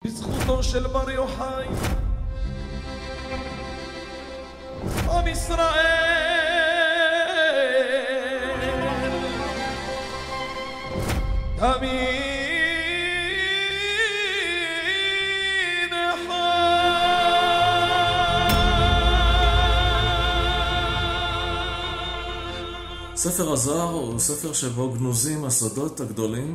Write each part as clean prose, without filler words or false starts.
בזכותו של בר יוחאי עם ישראל תמיד ספר הזוהר הוא ספר שבו גנוזים הסודות הגדולים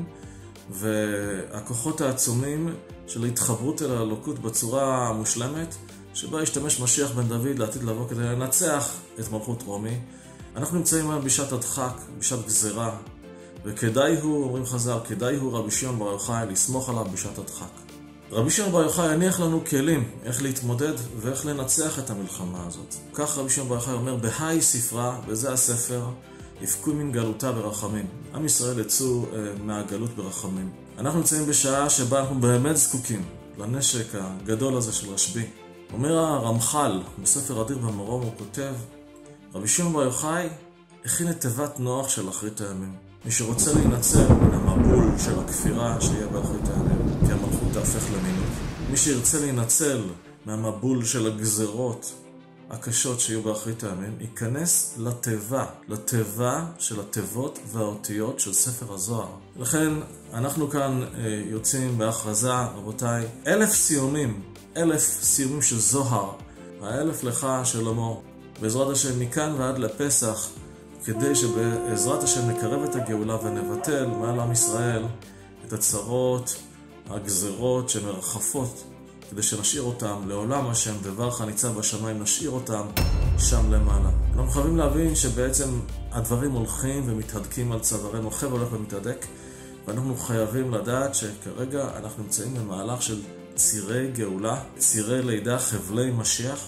והכוחות העצומים של התחברות אל האלוקות בצורה המושלמת שבה ישתמש משיח בן דוד לעתיד לבוא כדי לנצח את מלכות רומי. אנחנו נמצאים היום בשעת הדחק, בשעת גזרה, וכדאי הוא, אומרים חז"ל, כדאי הוא רבי שמעון בר יוחאי לסמוך עליו בשעת הדחק. רבי שמעון בר יוחאי הניח לנו כלים איך להתמודד ואיך לנצח את המלחמה הזאת. כך רבי שמעון בר יוחאי אומר בהאי ספרה, וזה הספר, יפקו מן גלותה ברחמים. עם ישראל יצאו מהגלות ברחמים. אנחנו נמצאים בשעה שבה אנחנו באמת זקוקים לנשק הגדול הזה של רשב"י. אומר הרמח"ל בספר אדיר במרום, הוא כותב, רבי שמעון בר יוחאי הכין את תיבת נוח של אחרית הימים. מי שרוצה להינצל מן המבול של הכפירה שיהיה באחרית הימים, כי המלכות תהפך למינות. מי שירצה להינצל מהמבול של הגזרות הקשות שיהיו באחרית הימים, ייכנס לתיבה של התיבות והאותיות של ספר הזוהר. לכן אנחנו כאן יוצאים בהכרזה, רבותיי, 1,000 סיומים, 1,000 סיומים של זוהר, 1,000 לך שלמה, בעזרת השם מכאן ועד לפסח, כדי שבעזרת השם נקרב את הגאולה ונבטל מעל עם ישראל את הצרות, הגזרות שמרחפות, כדי שנשאיר אותם לעולם השם, דברך ניצב בשמיים, נשאיר אותם שם למעלה. אנחנו חייבים להבין שבעצם הדברים הולכים ומתהדקים על צווארנו, החבל הולך ומתהדק, ואנחנו חייבים לדעת שכרגע אנחנו נמצאים במהלך של צירי גאולה, צירי לידה, חבלי משיח,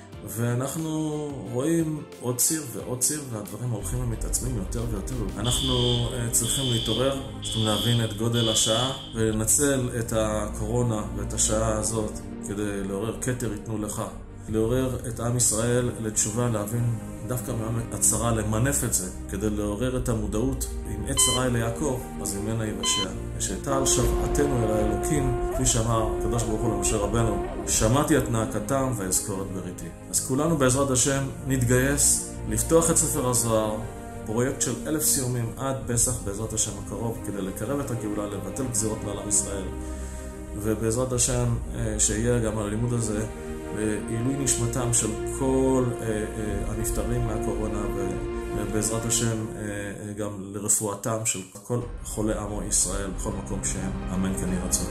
ואנחנו רואים עוד ציר ועוד ציר, והדברים הולכים ומתעצמים יותר ויותר. אנחנו צריכים להתעורר, צריכים להבין את גודל השעה, ולנצל את הקורונה ואת השעה הזאת כדי לעורר כתר ייתנו לך. לעורר את עם ישראל לתשובה, להבין דווקא מעמק הצרה, למנף את זה, כדי לעורר את המודעות. אם עת צרה אל יעקב, אז ממנה יבשע. ושאתה על שבעתנו אל האלוקים, כפי שאמר הקדוש ברוך הוא למשה רבנו, שמעתי את נאקתם ואזכור את בריתי. אז כולנו בעזרת השם נתגייס לפתוח את ספר הזוהר, פרויקט של 1,000 סיומים עד פסח בעזרת השם הקרוב, כדי לקרב את הגאולה, לבטל גזירות מעל עם ישראל. ובעזרת השם שיהיה גם על הלימוד הזה לעילוי נשמתם של כל הנפטרים מהקורונה, ובעזרת השם גם לרפואתם של כל חולי עמו ישראל בכל מקום שהם, אמן כן יהי רצון.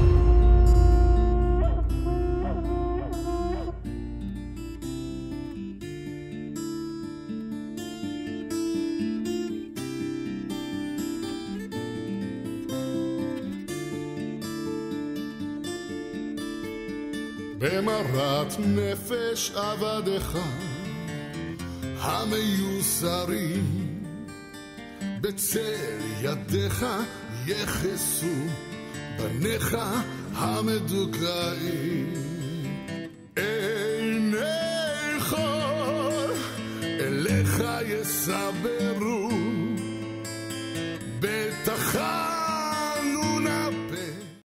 במרת נפש עבדך המיוסרים, בצל ידיך יחסו בניך המדוכאים. עיניך אליך יסבר